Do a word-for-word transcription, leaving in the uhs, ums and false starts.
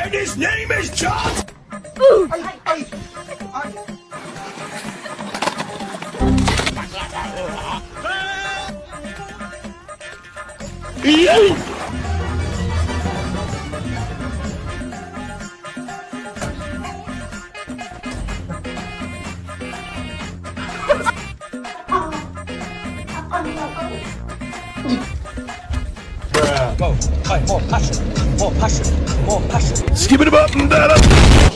And his name is John! Ooh. Ay, ay, ay. Go. Hey, more passion. More passion. More passion. Skip it up and down.